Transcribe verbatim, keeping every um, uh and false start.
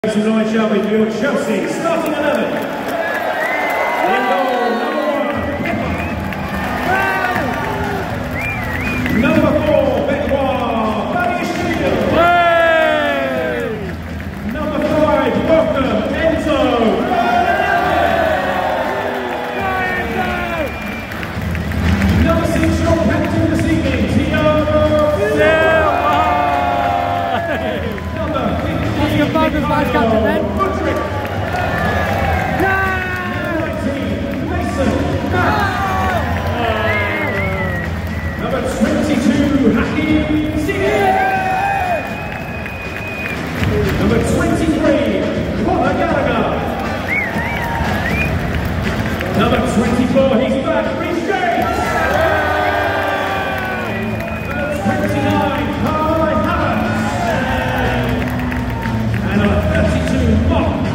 Some noise, shall we, for Chelsea, starting eleven. In goal, number one, Pepper. Number four, Benoit, Badiashvili. Number five, Fulham, Enzo Fernanez. Number six, your captain this evening, Thiago Silva. Number fifteen, Vice captain then. Number twenty-two, Hakim Ziyech. Number twenty-three, Conor Gallagher. Number twenty-four, he's back, Reece James. Number twenty-nine, Kai Havertz. And number thirty-two, Mark